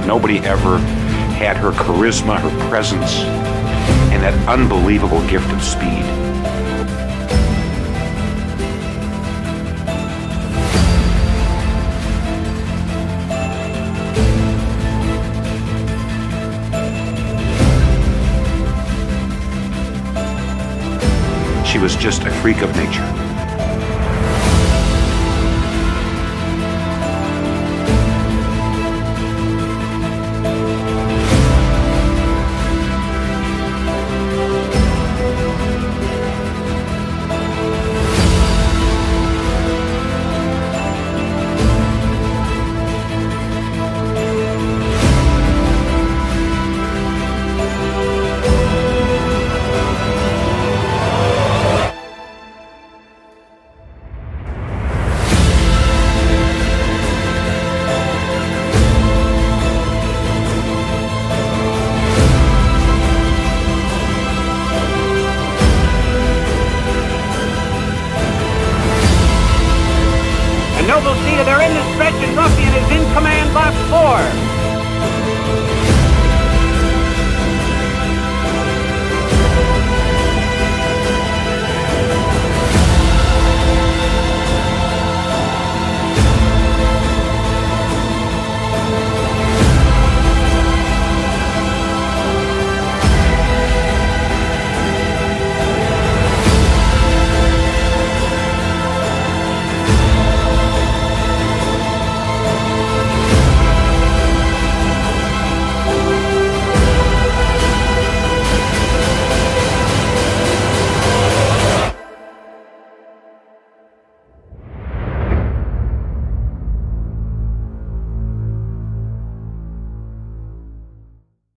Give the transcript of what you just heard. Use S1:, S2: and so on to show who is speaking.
S1: Nobody ever had her charisma, her presence, and that unbelievable gift of speed. She was just a freak of nature.
S2: Noble Cedar, they're in the stretch and Ruffian is in command, box 4.